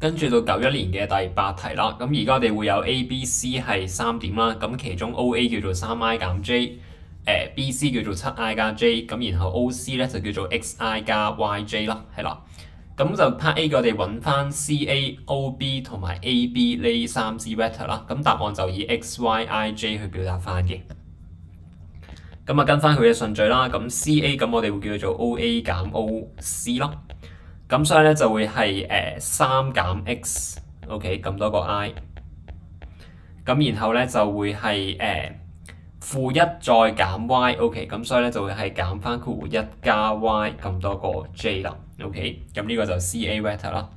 跟住到91年嘅第8題啦，咁而家我哋會有 A、B、C 係3點啦，咁其中 OA 叫做 3i 減 J，BC 叫做7i 加 J，咁然後 OC 咧就叫做 xi 加 yj 啦，係啦。咁就 part A 我哋揾翻 CA、OB 同埋 AB 呢3支 vector 啦，咁答案就以 x、y、i、j 去表達翻嘅。咁啊跟翻佢嘅順序啦，咁 CA 咁我哋會叫做 OA 減 OC 啦。咁所以咧就會係3減 x，OK 咁多個 i， 咁然後咧就會係負1再減 y，OK 咁所以咧就會係減翻括弧1加 y 咁多個 j 啦，OK 咁呢個就 CA vector 啦。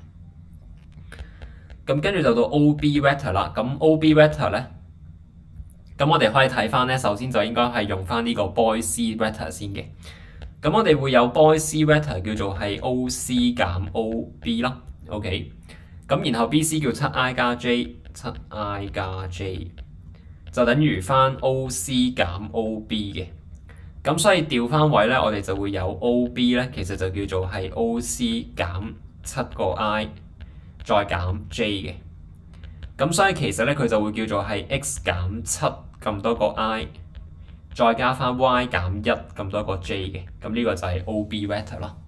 咁跟住就到 OB vector 啦，咁 OB vector 咧，咁我哋可以睇翻咧，首先就應該係用翻呢個 Boy-C vector 先嘅。咁我哋會有 Boy-C vector 叫做係 OC 減 OB 啦，OK。咁然後 BC 叫 7i 加 J，7i 加 J 就等於翻 OC 減 OB 嘅。咁所以調翻位咧，我哋就會有 OB 咧，其實就叫做係 OC 減7個 i 再減 J 嘅。咁所以其實咧佢就會叫做係 x 減7咁多個 i。再加翻 y 減1咁多個 j 嘅，咁呢個就係 OB vector 啦。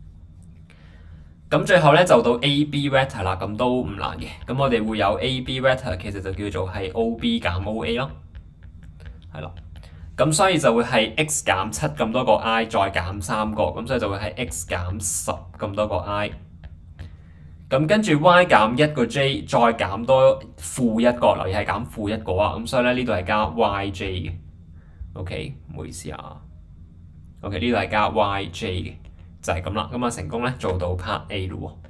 咁最後咧就到 AB vector 啦，咁都唔難嘅。咁我哋會有 AB vector 其實就叫做係 OB 減 OA 啦，係啦。咁所以就會係 x 減7咁多個 i 再減3個，咁所以就會係 x 減10咁多個 i。咁跟住 y 減1個 j 再減多負1個，留意係減負1個啊。咁所以咧呢度係加 yj 嘅。OK， 唔好意思啊。OK， 呢度係加 YJ 嘅，就係咁啦。咁啊成功咧做到 Part A 咯喎。